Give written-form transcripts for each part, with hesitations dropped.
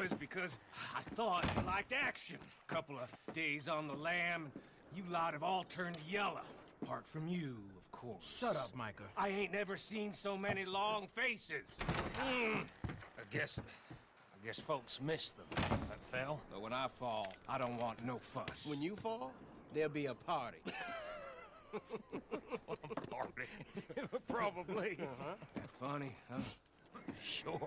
boys because I thought you liked action. Couple of days on the lam, you lot have all turned yellow. Apart from you, of course. Shut up, Micah. I ain't never seen so many long faces. I guess folks miss them. That fell. But when I fall, I don't want no fuss. When you fall, there'll be a party. Party? Probably. That funny, huh? Sure.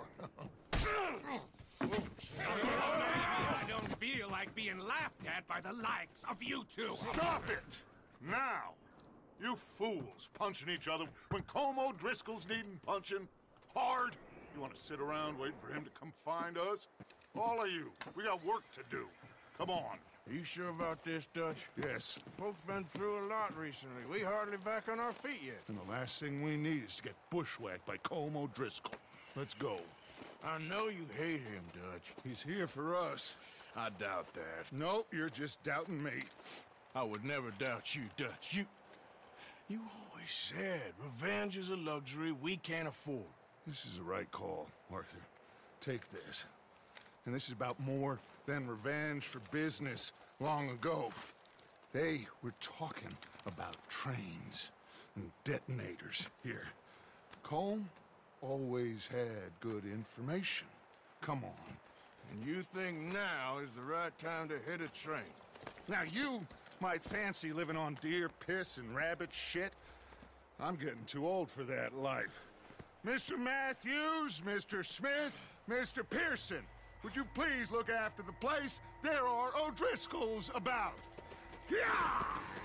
I don't feel like being laughed at by the likes of you two. Stop it! Now! You fools punching each other when Colm O'Driscoll's needing punching hard. You want to sit around waiting for him to come find us? All of you, we got work to do. Come on. Are you sure about this, Dutch? Yes. Folks been through a lot recently. We hardly back on our feet yet. And the last thing we need is to get bushwhacked by Colm O'Driscoll. Let's go. I know you hate him, Dutch. He's here for us. I doubt that. No, you're just doubting me. I would never doubt you, Dutch. You always said revenge is a luxury we can't afford. This is the right call, Arthur. Take this. And this is about more than revenge for business long ago. They were talking about trains and detonators here. Colm always had good information. Come on. And you think now is the right time to hit a train? Now you might fancy living on deer piss and rabbit shit. I'm getting too old for that life. Mr. Matthews, Mr. Smith, Mr. Pearson, would you please look after the place? There are O'Driscolls about. Yeah!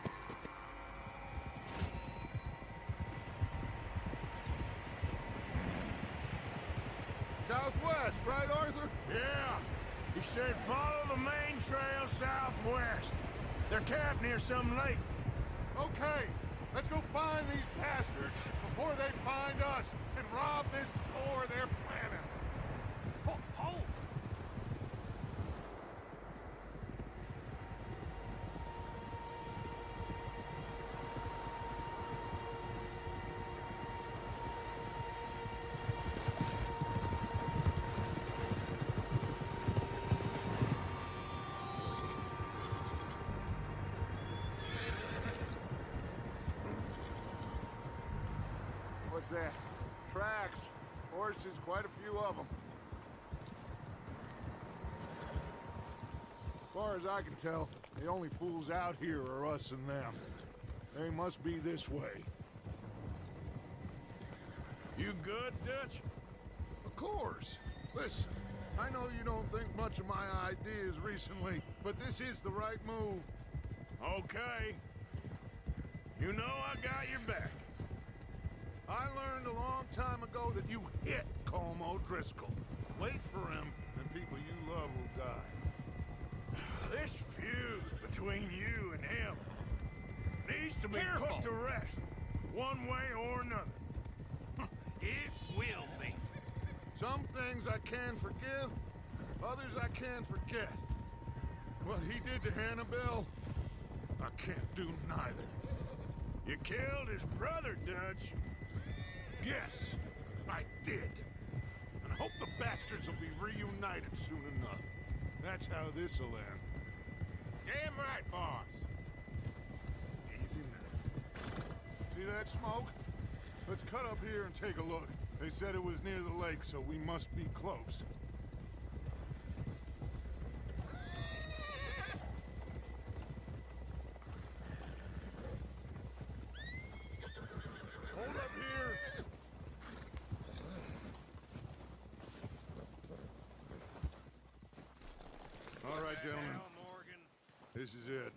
Southwest, right, Arthur? Yeah. He said follow the main trail southwest. They're camped near some lake. Okay, let's go find these bastards before they find us and rob this store they're planning. Hold! What's that? Tracks. Horses, quite a few of them. As far as I can tell, the only fools out here are us and them. They must be this way. You good, Dutch? Of course. Listen, I know you don't think much of my ideas recently, but this is the right move. Okay. You know I got your back. I learned a long time ago that you hit Colm O'Driscoll. Wait for him, and people you love will die. This feud between you and him needs to be Careful. put to rest, one way or another. It will be. Some things I can forgive, others I can't forget. What he did to Annabelle, I can't do neither. You killed his brother, Dutch. Yes, I did. And I hope the bastards will be reunited soon enough. That's how this'll end. Damn right, boss. Easy now. See that smoke? Let's cut up here and take a look. They said it was near the lake, so we must be close. Hold up here! All right, gentlemen. Morgan. This is it.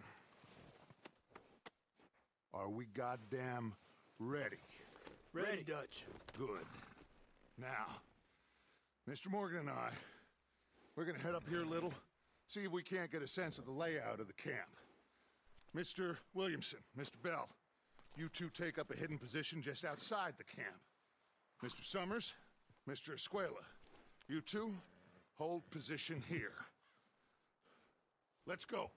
Are we goddamn ready? Ready, Dutch. Good. Now, Mr. Morgan and I, we're gonna head up here a little, see if we can't get a sense of the layout of the camp. Mr. Williamson, Mr. Bell, you two take up a hidden position just outside the camp. Mr. Summers, Mr. Escuela, you two hold position here. Let's go.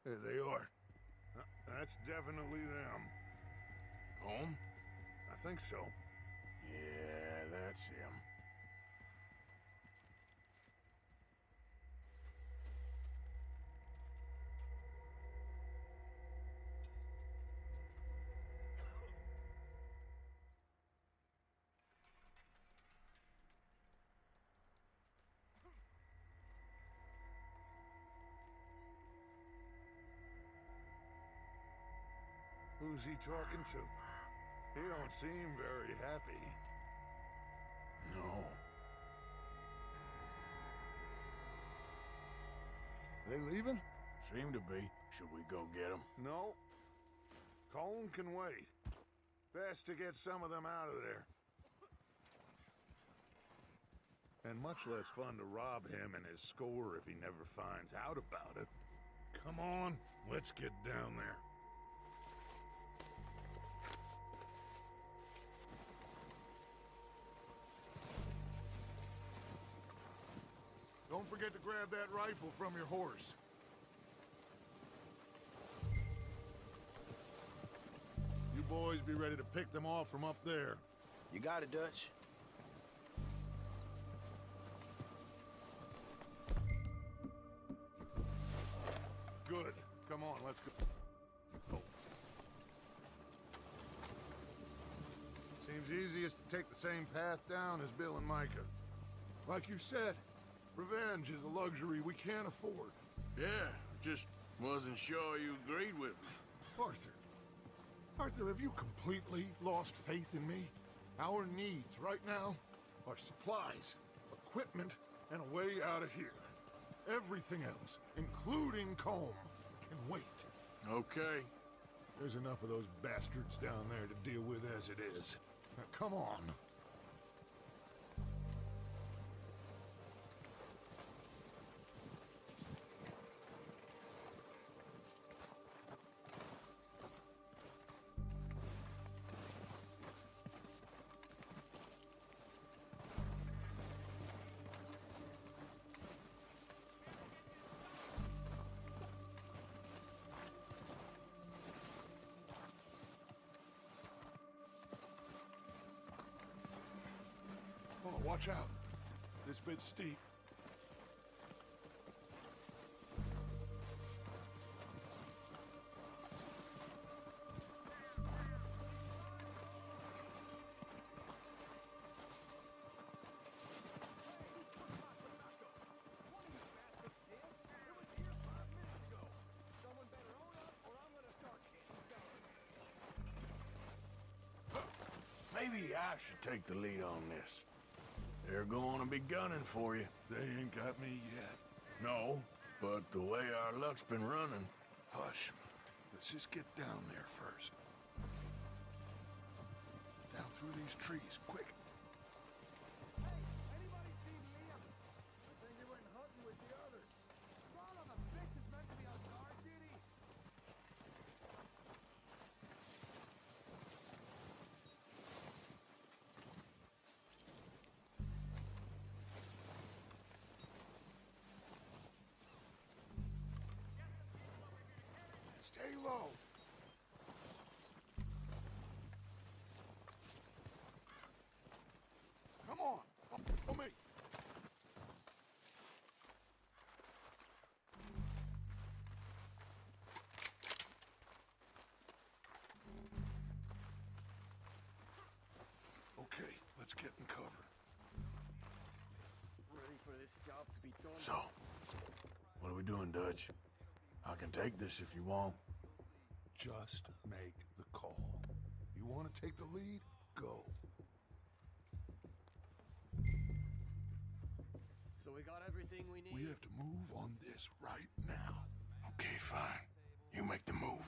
There they are. That's definitely them. Home? I think so. Yeah, that's him. Who's he talking to? He don't seem very happy. No. They leaving? Seem to be. Should we go get him? No. Colm can wait. Best to get some of them out of there. And much less fun to rob him and his score if he never finds out about it. Come on, let's get down there. Don't forget to grab that rifle from your horse. You boys be ready to pick them off from up there. You got it, Dutch. Good. Come on, let's go. Oh. Seems easiest to take the same path down as Bill and Micah. Like you said, revenge is a luxury we can't afford. Yeah, just wasn't sure you agreed with me. Arthur. Arthur, have you completely lost faith in me? Our needs right now are supplies, equipment, and a way out of here. Everything else, including Colm, can wait. Okay. There's enough of those bastards down there to deal with as it is. Now, come on. Oh, watch out. This bit's steep. Maybe I should take the lead on this. They're going to be gunning for you. They ain't got me yet. No, but the way our luck's been running. Hush. Let's just get down there first. Down through these trees, quick. Stay low. Come on. Follow me. Okay, let's get in cover. Ready for this job to be done. So, what are we doing, Dutch? I can take this if you want. Just make the call. You want to take the lead? Go. So we got everything we need? We have to move on this right now. Okay, fine. You make the move.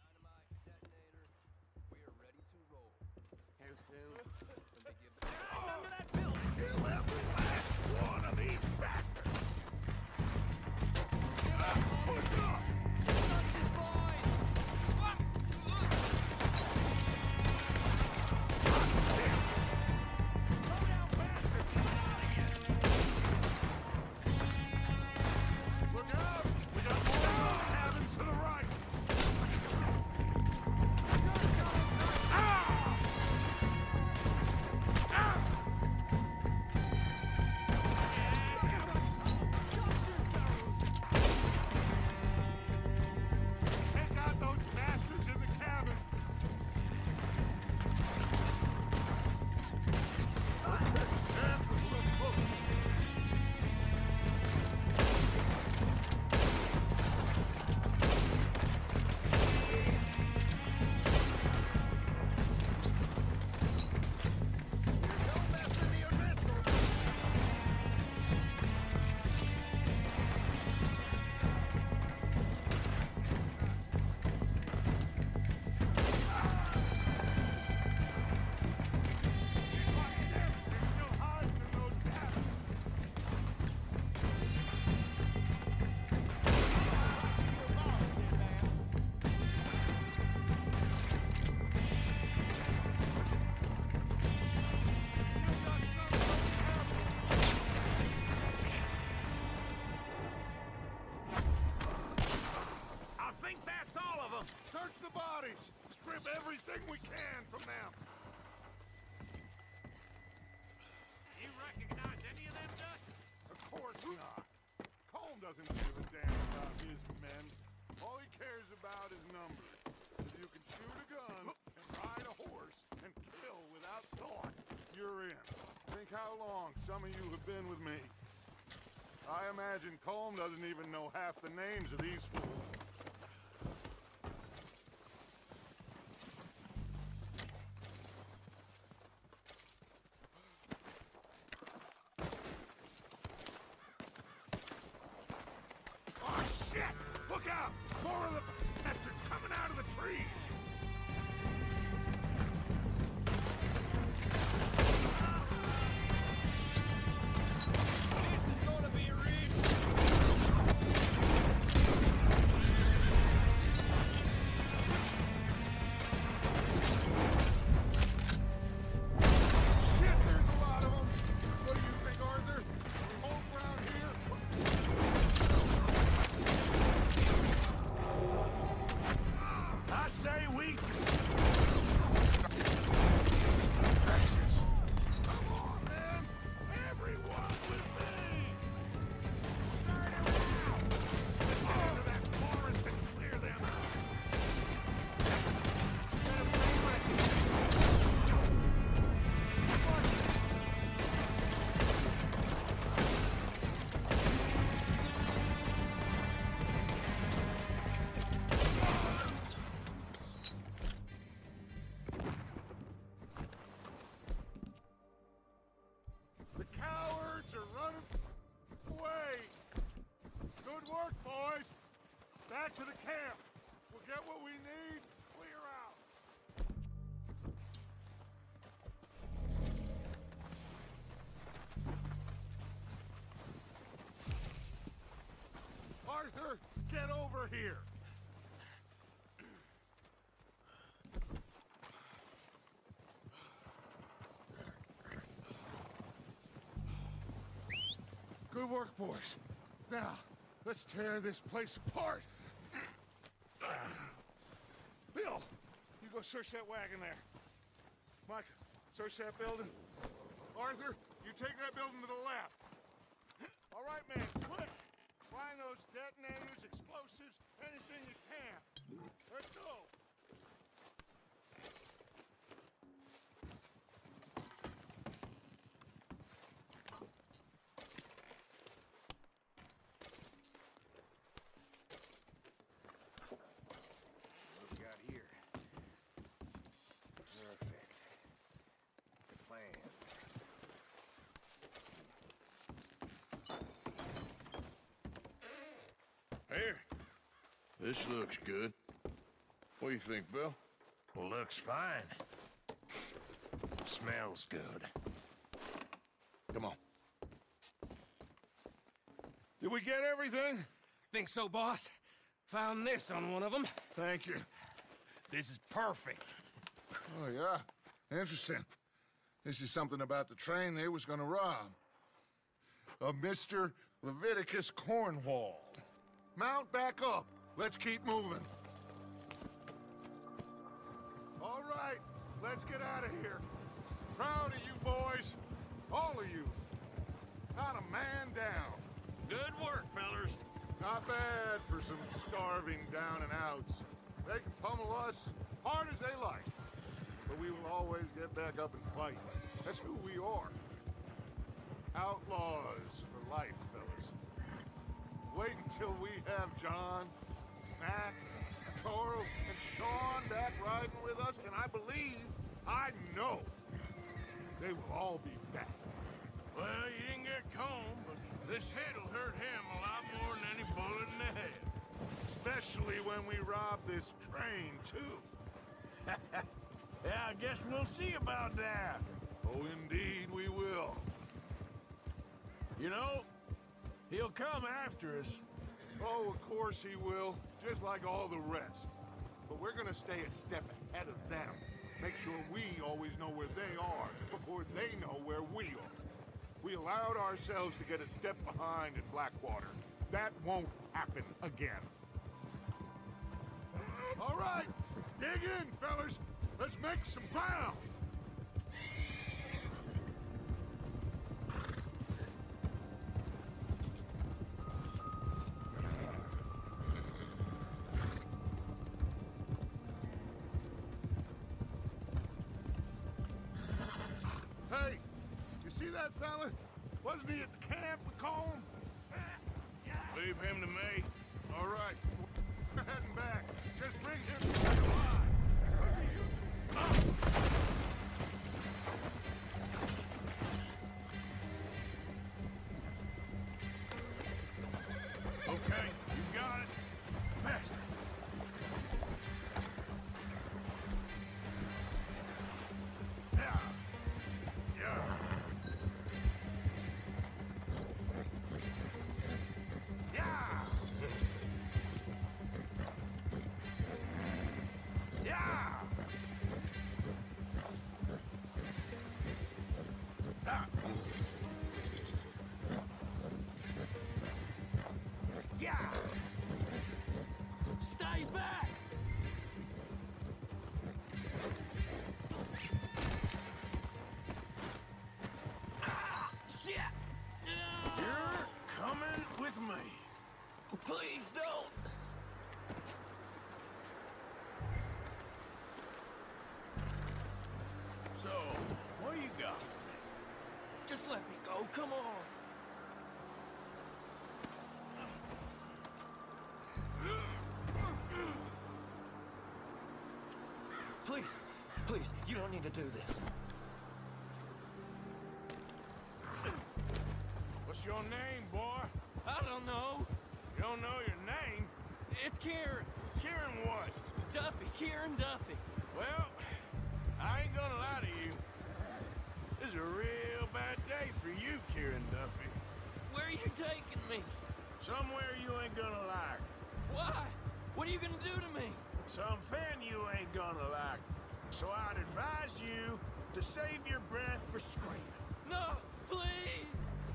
We are ready to roll. How soon? When they give the... Under that building! Kill every last one of these bastards! Push up! Look out! We got more cabins to the right! how long some of you have been with me. I imagine Colm doesn't even know half the names of these fools. Oh, shit! Look out! More of the bastards coming out of the trees! Back to the camp. We'll get what we need. Clear out. Arthur, get over here. Good work, boys. Now, let's tear this place apart. Bill, you go search that wagon there. Mike, search that building. Arthur, you take that building to the left. All right, man, quick. Find those detonators, explosives, anything you can. Let's go. Here. This looks good. What do you think, Bill? Looks fine. Smells good. Come on. Did we get everything? Think so, boss? Found this on one of them. Thank you. This is perfect. Oh, yeah? Interesting. This is something about the train they was gonna rob. A Mr. Leviticus Cornwall. Mount back up. Let's keep moving. All right, let's get out of here. Proud of you boys. All of you. Not a man down. Good work, fellers. Not bad for some starving down and outs. They can pummel us hard as they like. But we will always get back up and fight. That's who we are. Outlaws for life, fellas. Wait until we have John, Mac, Charles, and Sean back riding with us, and I believe, I know, they will all be back. Well, you didn't get Colm, but this hit'll hurt him a lot more than any bullet in the head. Especially when we rob this train, too. Yeah, I guess we'll see about that. Oh, indeed we will. You know, he'll come after us. Oh, of course he will, just like all the rest. But we're gonna stay a step ahead of them. Make sure we always know where they are before they know where we are. We allowed ourselves to get a step behind in Blackwater. That won't happen again. All right, dig in, fellas. Let's make some ground. Hey, you see that that fella? Wasn't he at the camp with Colm? Leave him to me. All right, we're heading back. Just bring him back alive. Okay, you got it. Master. Yeah. Yeah. Yeah. Yeah. Ah. Yeah. Stay back! Ah! Shit! You're coming with me. Please don't! So, what you got? Just let me go, come on! Please, please, you don't need to do this. What's your name, boy? I don't know. You don't know your name? It's Kieran. Kieran what? Duffy, Kieran Duffy. Well, I ain't gonna lie to you. This is a real bad day for you, Kieran Duffy. Where are you taking me? Somewhere you ain't gonna like. Why? What are you gonna do to me? Something you ain't gonna like. So I'd advise you to save your breath for screaming. No, please!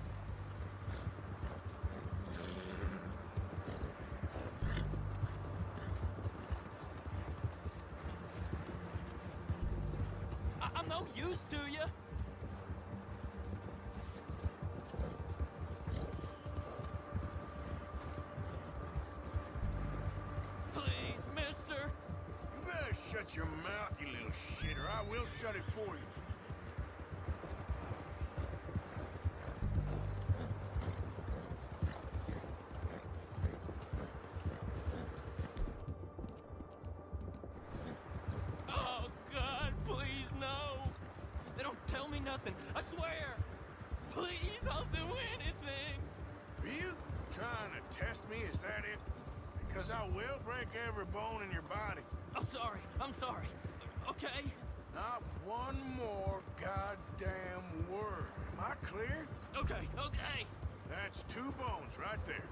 I'm no use to you. Please, mister. You better shut your mouth, you little shit, or I will shut it for you. Oh, God, please, no. They don't tell me nothing, I swear. Please, I'll do anything. Are you trying to test me? Is that it? Because I will break every bone in your body. I'm sorry. Okay? Not one more goddamn word. Am I clear? Okay. That's 2 bones right there.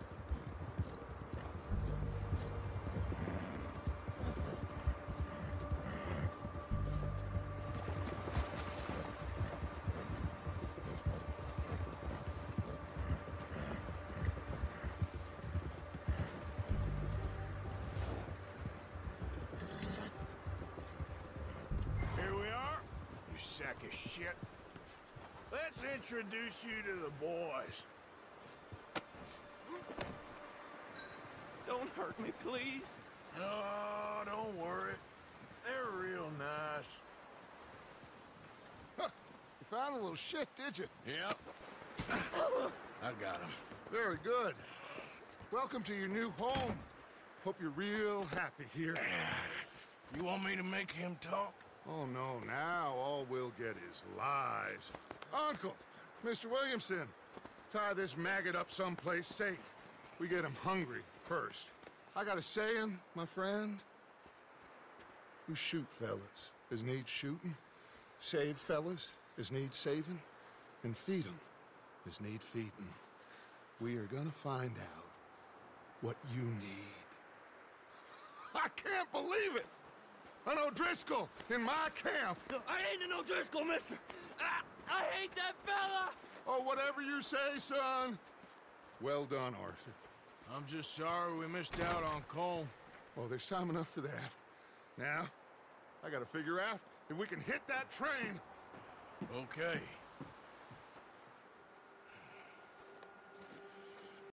Here we are, you sack of shit. Let's introduce you to the boys. Don't hurt me, please. Oh, don't worry. They're real nice. Huh. You found a little shit, did you? Yep. I got him. Very good. Welcome to your new home. Hope you're real happy here. You want me to make him talk? Oh, no, now all we'll get is lies. Uncle, Mr. Williamson, tie this maggot up someplace safe. We get him hungry first. I got a saying, my friend. We shoot fellas as need shooting, save fellas as need saving, and feed 'em as need feeding. We are gonna find out what you need. I can't believe it! An O'Driscoll in my camp! I ain't an O'Driscoll, mister. I hate that fella. Oh, whatever you say, son. Well done, Arthur. I'm just sorry we missed out on Colm. Oh, there's time enough for that. Now, I gotta figure out if we can hit that train. Okay.